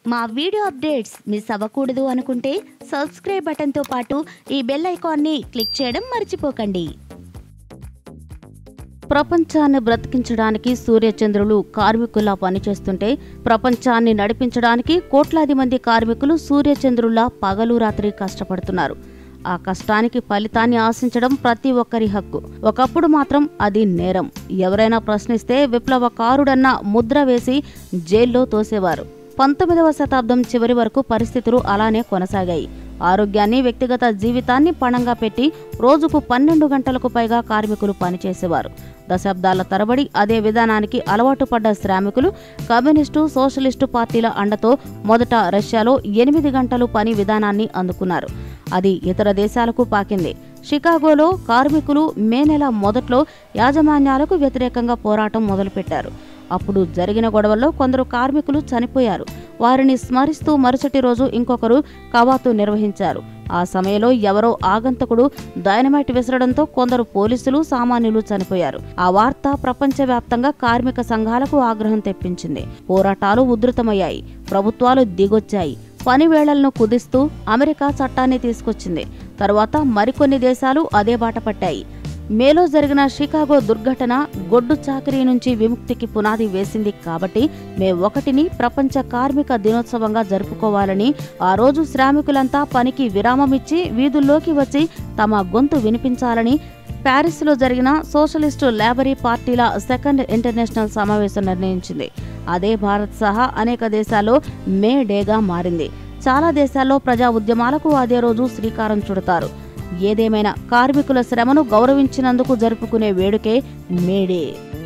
మా video updates miss అవ్వకూడదు అనుకుంటే సబ్స్క్రైబ్ బటన్తో పాటు ఈ బెల్ ఐకాన్ని క్లిక్ చేయడం మర్చిపోకండి. ప్రపంచాన్ని బ్రతికించడానికి సూర్యచంద్రులు కార్మికుల్లా పనిచేస్తుంటే ప్రపంచాన్ని నడిపించడానికి కోట్లాది మంది కార్మికులు సూర్యచంద్రుల్లా పగలు రాత్రి కష్టపడుతున్నారు. ఆ కష్టానికి ఫలితాన్ని ఆశించడం ప్రతి ఒక్కరి హక్కు. ఒకప్పుడు మాత్రం అది నేరం. ఎవరైనా ప్రశ్నిస్తే విప్లవకారుడన్న ముద్ర వేసి జైల్లో తోసేవారు. 19వ శతాబ్దం చివరి వరకు పరిస్థితులు అలానే కొనసాగాయి. ఆరోగ్యాన్ని, వ్యక్తిగత జీవితాన్ని పణంగా పెట్టి రోజుకు 12 గంటలకు పైగా కార్మికులు పనిచేసేవారు. దశాబ్దాల తరబడి అదే విధానానికి అలవాటు పడ్డ శ్రామికులు కమ్యూనిస్టు, సోషలిస్టు పార్టీల అండతో మొదట రష్యాలో 8 గంటలు పని విధానాన్ని అందుకున్నారు. అది ఇతర దేశాలకు పాకింది. షికాగోలో కార్మికులు మే నెల మొదట్లో యాజమాన్యాలకు వ్యతిరేకంగా పోరాటం మొదలుపెట్టారు. అప్పుడు జరిగిన గొడవల్లో కొందరు కార్మికులు చనిపోయారు. వారిని స్మరిస్తూ మరుసటి రోజు ఇంకొకరు కవాతు నిర్వహించారు. ఆ సమయంలో ఎవరో ఆగంతకుడు డైనమైట్ విసరడంతో కొందరు పోలీసులు, సామాన్యులు చనిపోయారు. ఆ వార్త ప్రపంచవ్యాప్తంగా కార్మిక సంఘాలకు ఆగ్రహం తెప్పించింది. పోరాటాలు ఉధృతమయ్యాయి. ప్రభుత్వాలు దిగొచ్చాయి. పని వేళలను కుదిస్తూ అమెరికా చట్టాన్ని తీసుకొచ్చింది. తరువాత మరికొన్ని దేశాలు అదే బాట పట్టాయి. మేలో జరిగిన షికాగో దుర్ఘటన గొడ్డు చాకరీ నుంచి విముక్తికి పునాది వేసింది. కాబట్టి మే 1ని ప్రపంచ కార్మిక దినోత్సవంగా జరుపుకోవాలని, ఆ రోజు శ్రామికులంతా పనికి విరామమిచ్చి వీధుల్లోకి వచ్చి తమ గొంతు వినిపించాలని ప్యారిస్లో జరిగిన సోషలిస్టు లేబరీ పార్టీల సెకండ్ ఇంటర్నేషనల్ సమావేశం నిర్ణయించింది. అదే భారత్ సహా అనేక దేశాల్లో మే డేగా మారింది. చాలా దేశాల్లో ప్రజా ఉద్యమాలకు అదే రోజు శ్రీకారం చుడతారు. ఏదేమైనా కార్మికుల శ్రమను గౌరవించినందుకు జరుపుకునే వేడుకే మే డే.